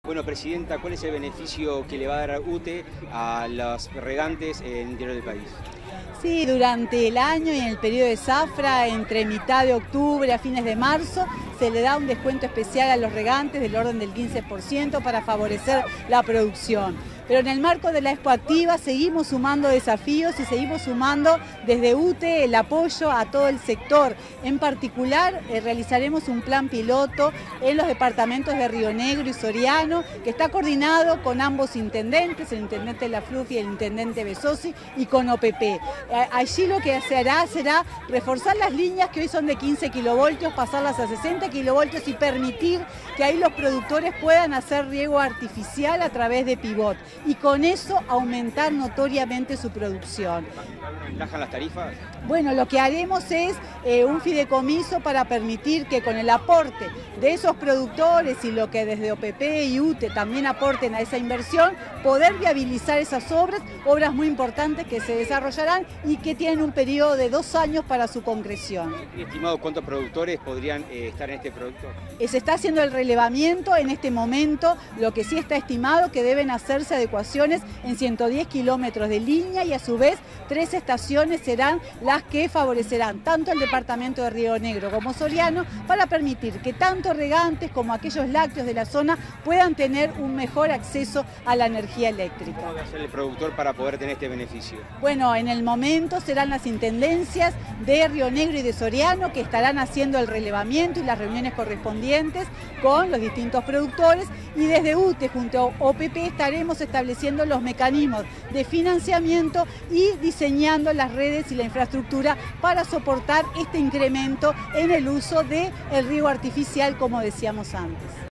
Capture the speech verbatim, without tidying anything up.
Bueno, Presidenta, ¿cuál es el beneficio que le va a dar UTE a los regantes en el interior del país? Sí, durante el año y en el periodo de zafra, entre mitad de octubre a fines de marzo, se le da un descuento especial a los regantes del orden del quince por ciento para favorecer la producción. Pero en el marco de la Expo Activa seguimos sumando desafíos y seguimos sumando desde UTE el apoyo a todo el sector. En particular, eh, realizaremos un plan piloto en los departamentos de Río Negro y Soriano, que está coordinado con ambos intendentes, el intendente Lafluf y el intendente Besosi, y con O P P. Eh, allí lo que se hará será reforzar las líneas que hoy son de quince kilovoltios, pasarlas a sesenta kilovoltios y permitir que ahí los productores puedan hacer riego artificial a través de pivot, y con eso aumentar notoriamente su producción. ¿Bajan las tarifas? Bueno, lo que haremos es eh, un fideicomiso para permitir que con el aporte de esos productores y lo que desde O P P y UTE también aporten a esa inversión, poder viabilizar esas obras, obras muy importantes que se desarrollarán y que tienen un periodo de dos años para su concreción. ¿Estimado cuántos productores podrían eh, estar en este producto? Eh, se está haciendo el relevamiento en este momento, lo que sí está estimado que deben hacerse adecuaciones en ciento diez kilómetros de línea y a su vez tres estaciones serán las que favorecerán tanto el departamento de Río Negro como Soriano para permitir que tanto regantes como aquellos lácteos de la zona puedan tener un mejor acceso a la energía eléctrica. ¿Cómo va a ser el productor para poder tener este beneficio? Bueno, en el momento serán las intendencias de Río Negro y de Soriano que estarán haciendo el relevamiento y las reuniones correspondientes con los distintos productores, y desde UTE junto a O P P estaremos estableciendo los mecanismos de financiamiento y diseñando las redes y la infraestructura para soportar este incremento en el uso del riego artificial, como decíamos antes.